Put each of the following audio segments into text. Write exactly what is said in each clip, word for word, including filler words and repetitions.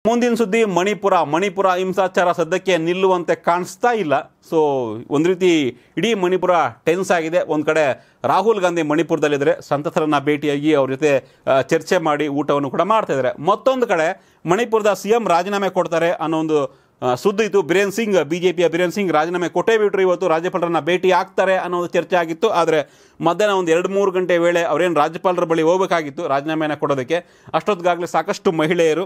ಮುಂದಿನ ಸುದ್ದಿ ಮಣಿಪುರ ಮಣಿಪುರ ಹಿಂಸಾಚಾರ ಸದ್ಯಕ್ಕೆ ನಿಲ್ಲುವಂತೆ ಕಾಣಿಸ್ತಾ ಇಲ್ಲ. ಸೊ ಒಂದು ರೀತಿ ಇಡೀ ಮಣಿಪುರ ಟೆನ್ಸ್ ಆಗಿದೆ. ಒಂದು ಕಡೆ ರಾಹುಲ್ ಗಾಂಧಿ ಮಣಿಪುರದಲ್ಲಿದ್ದರೆ ಸಂಸದರನ್ನ ಭೇಟಿಯಾಗಿ ಅವ್ರ ಜೊತೆ ಚರ್ಚೆ ಮಾಡಿ ಊಟವನ್ನು ಕೂಡ ಮಾಡ್ತಾ ಇದ್ದಾರೆ. ಮತ್ತೊಂದು ಕಡೆ ಮಣಿಪುರದ ಸಿ ಎಂ ರಾಜೀನಾಮೆ ಕೊಡ್ತಾರೆ ಅನ್ನೋ ಒಂದು ಸುದ್ದಿ ಇತ್ತು. ಬಿರೇನ್ ಸಿಂಗ್ ಬಿಜೆಪಿಯ ಬಿರೇನ್ ಸಿಂಗ್ ರಾಜೀನಾಮೆ ಕೊಟ್ಟೇ ಬಿಟ್ಟರು, ಇವತ್ತು ರಾಜ್ಯಪಾಲರನ್ನ ಭೇಟಿ ಆಗ್ತಾರೆ ಅನ್ನೋದು ಚರ್ಚೆ ಆಗಿತ್ತು. ಆದರೆ ಮಧ್ಯಾಹ್ನ ಒಂದು ಎರಡು ಮೂರು ಗಂಟೆ ವೇಳೆ ಅವರೇನು ರಾಜ್ಯಪಾಲರ ಬಳಿ ಹೋಗಬೇಕಾಗಿತ್ತು ರಾಜೀನಾಮೆಯನ್ನು ಕೊಡೋದಕ್ಕೆ. ಅಷ್ಟೊತ್ತಿಗಾಗಲೇ ಸಾಕಷ್ಟು ಮಹಿಳೆಯರು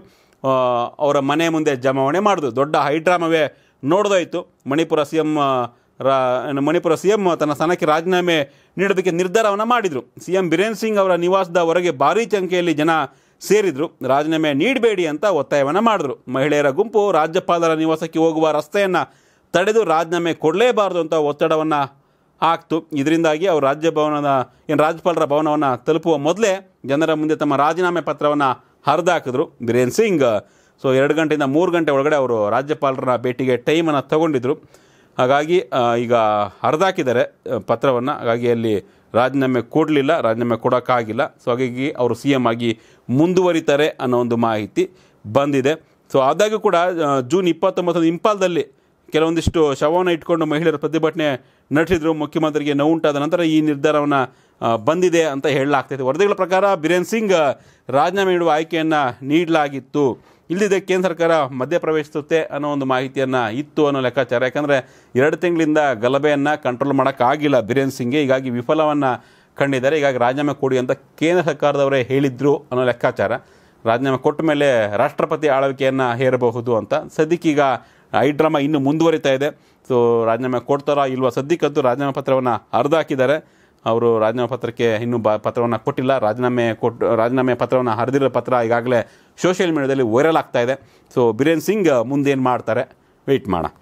ಅವರ ಮನೆ ಮುಂದೆ ಜಮಾವಣೆ ಮಾಡಿದ್ರು. ದೊಡ್ಡ ಹೈಡ್ರಾಮವೇ ನೋಡೋದಾಯಿತು. ಮಣಿಪುರ ಸಿ ಎಂ ರಾ ಮಣಿಪುರ ಸಿ ಎಂ ತನ್ನ ಸ್ಥಾನಕ್ಕೆ ರಾಜೀನಾಮೆ ನೀಡೋದಕ್ಕೆ ನಿರ್ಧಾರವನ್ನು ಮಾಡಿದರು. ಸಿ ಎಂ ಬಿರೇನ್ ಸಿಂಗ್ ಅವರ ನಿವಾಸದ ಹೊರಗೆ ಭಾರೀ ಸಂಖ್ಯೆಯಲ್ಲಿ ಜನ ಸೇರಿದ್ರು. ರಾಜೀನಾಮೆ ನೀಡಬೇಡಿ ಅಂತ ಒತ್ತಾಯವನ್ನು ಮಾಡಿದ್ರು. ಮಹಿಳೆಯರ ಗುಂಪು ರಾಜ್ಯಪಾಲರ ನಿವಾಸಕ್ಕೆ ಹೋಗುವ ರಸ್ತೆಯನ್ನು ತಡೆದು ರಾಜೀನಾಮೆ ಕೊಡಲೇಬಾರದು ಅಂತ ಒತ್ತಡವನ್ನು ಹಾಕ್ತು. ಇದರಿಂದಾಗಿ ಅವರು ರಾಜ್ಯಭವನದ ಏನು ರಾಜ್ಯಪಾಲರ ಭವನವನ್ನು ತಲುಪುವ ಮೊದಲೇ ಜನರ ಮುಂದೆ ತಮ್ಮ ರಾಜೀನಾಮೆ ಪತ್ರವನ್ನು ಹರಿದಾಕಿದ್ರು ಬಿರೇನ್ ಸಿಂಗ್. ಸೊ ಎರಡು ಗಂಟೆಯಿಂದ ಮೂರು ಗಂಟೆ ಒಳಗಡೆ ಅವರು ರಾಜ್ಯಪಾಲರ ಭೇಟಿಗೆ ಟೈಮನ್ನು ತಗೊಂಡಿದ್ರು. ಹಾಗಾಗಿ ಈಗ ಹರಿದಾಕಿದ್ದಾರೆ ಪತ್ರವನ್ನು. ಹಾಗಾಗಿ ಅಲ್ಲಿ ರಾಜೀನಾಮೆ ಕೊಡಲಿಲ್ಲ, ರಾಜೀನಾಮೆ ಕೊಡೋಕ್ಕಾಗಿಲ್ಲ. ಸೊ ಹಾಗಾಗಿ ಅವರು ಸಿ ಎಮ್ ಆಗಿ ಮುಂದುವರಿತಾರೆ ಅನ್ನೋ ಒಂದು ಮಾಹಿತಿ ಬಂದಿದೆ. ಸೊ ಆದಾಗ್ಯೂ ಕೂಡ ಜೂನ್ ಇಪ್ಪತ್ತೊಂಬತ್ತರಂದು ಇಂಪಾಲ್ದಲ್ಲಿ ಕೆಲವೊಂದಿಷ್ಟು ಶವವನ್ನು ಇಟ್ಕೊಂಡು ಮಹಿಳೆಯರ ಪ್ರತಿಭಟನೆ ನಡೆಸಿದ್ರು. ಮುಖ್ಯಮಂತ್ರಿಗೆ ನೋವುಂಟಾದ ನಂತರ ಈ ನಿರ್ಧಾರವನ್ನು ಬಂದಿದೆ ಅಂತ ಹೇಳಲಾಗ್ತೈತೆ. ವರದಿಗಳ ಪ್ರಕಾರ ಬಿರೇನ್ ಸಿಂಗ್ ರಾಜೀನಾಮೆ ನೀಡುವ ಆಯ್ಕೆಯನ್ನು ನೀಡಲಾಗಿತ್ತು. ಇಲ್ಲದಿದ್ದರೆ ಕೇಂದ್ರ ಸರ್ಕಾರ ಮಧ್ಯಪ್ರವೇಶಿಸುತ್ತೆ ಅನ್ನೋ ಒಂದು ಮಾಹಿತಿಯನ್ನು ಇತ್ತು ಅನ್ನೋ ಲೆಕ್ಕಾಚಾರ. ಯಾಕಂದರೆ ಎರಡು ತಿಂಗಳಿಂದ ಗಲಭೆಯನ್ನು ಕಂಟ್ರೋಲ್ ಮಾಡೋಕ್ಕಾಗಿಲ್ಲ ಬಿರೇನ್ ಸಿಂಗ್ಗೆ. ಹೀಗಾಗಿ ವಿಫಲವನ್ನು ಕಂಡಿದ್ದಾರೆ. ಹೀಗಾಗಿ ರಾಜೀನಾಮೆ ಕೊಡಿ ಅಂತ ಕೇಂದ್ರ ಸರ್ಕಾರದವರೇ ಹೇಳಿದ್ರು ಅನ್ನೋ ಲೆಕ್ಕಾಚಾರ. ರಾಜೀನಾಮೆ ಕೊಟ್ಟ ಮೇಲೆ ರಾಷ್ಟ್ರಪತಿ ಆಳ್ವಿಕೆಯನ್ನು ಹೇರಬಹುದು ಅಂತ. ಸದ್ಯಕ್ಕೀಗ ಹೈಡ್ರಾಮಾ ಇನ್ನೂ ಮುಂದುವರಿತಾ ಇದೆ. ಸೊ ರಾಜೀನಾಮೆ ಕೊಡ್ತಾರಾ ಇಲ್ವಾ? ಸದ್ಯಕ್ಕಂತೂ ರಾಜೀನಾಮೆ ಪತ್ರವನ್ನು ಹರಿದಾಕಿದ್ದಾರೆ. ಅವರು ರಾಜೀನಾಮೆ ಪತ್ರಕ್ಕೆ ಇನ್ನೂ ಬ ಪತ್ರವನ್ನು ಕೊಟ್ಟಿಲ್ಲ. ರಾಜೀನಾಮೆ ಕೊಟ್ಟು ರಾಜೀನಾಮೆ ಪತ್ರವನ್ನು ಹರಿದಿರೋ ಪತ್ರ ಈಗಾಗಲೇ ಸೋಷಿಯಲ್ ಮೀಡಿಯಾದಲ್ಲಿ ವೈರಲ್ ಆಗ್ತಾ ಇದೆ. ಸೊ ಬಿರೇನ್ ಸಿಂಗ್ ಮುಂದೇನು ಮಾಡ್ತಾರೆ ವೆಯ್ಟ್ ಮಾಡೋಣ.